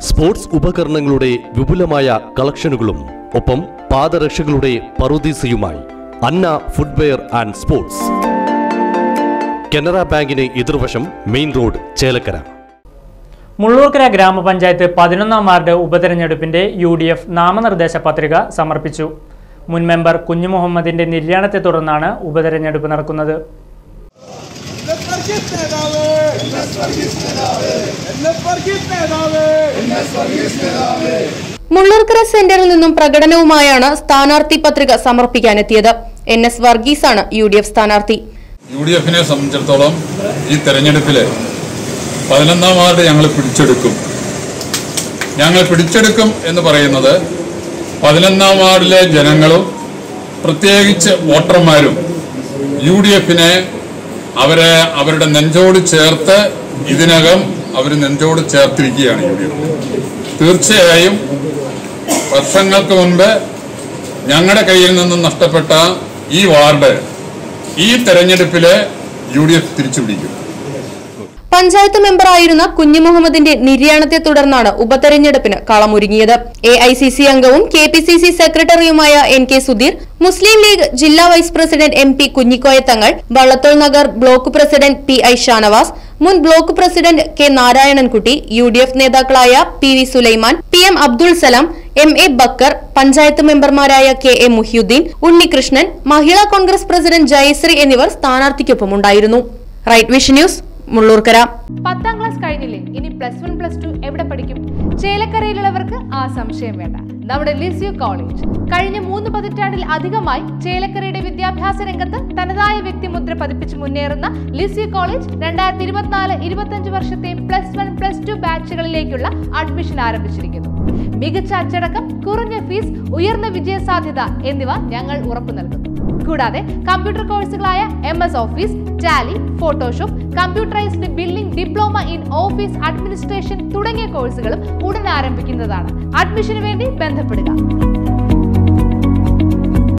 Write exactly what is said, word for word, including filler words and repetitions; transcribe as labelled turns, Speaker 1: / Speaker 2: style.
Speaker 1: Sports ഉപകരണങ്ങളുടെ വിപുലമായ കളക്ഷനുകളും ഒപ്പം പാദരക്ഷകളുടെ പറുദീസയുമായി Anna footwear and sports. Canara ബാങ്കിന് എതിർവശം മെയിൻ റോഡ്, ചേലക്കര.
Speaker 2: മുള്ളൂർക്കര ഗ്രാമപഞ്ചായത്ത് പതിനൊന്നാം വാർഡ് ഉപതെരഞ്ഞെടുപ്പിന്റെ യു ഡി എഫ് നാമനിർദ്ദേശ പത്രിക സമർപ്പിച്ചു. മുൻ മെമ്പർ കുഞ്ഞു മുഹമ്മദിന്റെ നിര്യാണത്തെ തുടർന്നാണ് ഉപതെരഞ്ഞെടുപ്പ് നടക്കുന്നത്.
Speaker 3: മുള്ളൂർക്കര സെന്ററിൽ നിന്നും പ്രകടനവുമായാണ് സ്ഥാനാർത്ഥി പത്രിക സമർപ്പിക്കാനെത്തിയത്. എൻ എസ് വർഗീസ് ആണ് യു ഡി എഫ് സ്ഥാനാർത്ഥി.
Speaker 4: യു ഡി എഫിനെ സംബന്ധിച്ചിടത്തോളം ഈ തെരഞ്ഞെടുപ്പില് പതിനൊന്നാം വാർഡ് ഞങ്ങൾ പിടിച്ചെടുക്കും. ഞങ്ങൾ പിടിച്ചെടുക്കും എന്ന് പറയുന്നത് പതിനൊന്നാം വാർഡിലെ ജനങ്ങളും പ്രത്യേകിച്ച് വോട്ടർമാരും യു ഡി എഫിനെ അവരെ അവരുടെ നെഞ്ചോട് ചേർത്ത് ഇതിനകം അവർ നെഞ്ചോട് ചേർത്തിരിക്കുകയാണ്. യു ഡി എഫ് തീർച്ചയായും വർഷങ്ങൾക്ക് മുൻപ് ഞങ്ങളുടെ കയ്യിൽ നിന്നും നഷ്ടപ്പെട്ട ഈ വാർഡ് ഈ തെരഞ്ഞെടുപ്പില് യു ഡി എഫ് തിരിച്ചുപിടിക്കും.
Speaker 3: പഞ്ചായത്ത് മെമ്പറായിരുന്ന കുഞ്ഞു മുഹമ്മദിന്റെ നിര്യാണത്തെ തുടർന്നാണ് ഉപതെരഞ്ഞെടുപ്പിന് കളമൊരുങ്ങിയത്. എ ഐ സി സി അംഗവും കെ പി സി സി സെക്രട്ടറിയുമായ എൻ കെ സുധീർ, മുസ്ലിം ലീഗ് ജില്ലാ vice president M P Kunhikoya Thangal, Vallathol Nagar block president P I Shanavas, മുൻ block president K Narayanankutty, U D F നേതാക്കളായ P V Sulaiman, P M Abdul Salam, M A Bakar, panchayat മെമ്പർമാരായ K A Muhiyudheen, Unnikrishnan, Mahila Congress president Jayashree എന്നിവർ സ്ഥാനാർത്ഥിക്കൊപ്പമുണ്ടായിരുന്നു. Right Vision News, Mullurkara.
Speaker 5: പത്താം class കഴിഞ്ഞില്ലേ, ഇനി പ്ലസ് വൺ പ്ലസ് ടു എവിടെ പഠിക്കും? ചേലക്കരയിലുള്ളവർക്ക് ആ സംശയം വേണ്ട. നമ്മുടെ ലിസ്യു കോളേജ് കഴിഞ്ഞ മൂന്ന് പതിറ്റാണ്ടിൽ അധികമായി ചേലക്കരയുടെ വിദ്യാഭ്യാസ രംഗത്ത് തനതായ വ്യക്തിമുദ്ര പതിപ്പിച്ച് മുന്നേറുന്ന ലിസ്യു കോളേജ് രണ്ടായിരത്തി ഇരുപത്തിനാല് ഇരുപത്തിയഞ്ച് വർഷത്തെ പ്ലസ് വൺ പ്ലസ് ടു ബാച്ചുകളിലേക്കുള്ള അഡ്മിഷൻ ആരംഭിച്ചിരിക്കുന്നു. മികച്ച അച്ചടക്കം, കുറഞ്ഞ ഫീസ്, ഉയർന്ന വിജയ സാധ്യത എന്നിവ ഞങ്ങൾ ഉറപ്പു നൽകുന്നു. കൂടാതെ കമ്പ്യൂട്ടർ കോഴ്സുകളായ M S Office, Tally, Photoshop, computerised billing, diploma in office administration തുടങ്ങിയ കോഴ്സുകളും ഉടൻ ആരംഭിക്കുന്നതാണ്. അഡ്മിഷന് വേണ്ടി ബന്ധപ്പെടുക.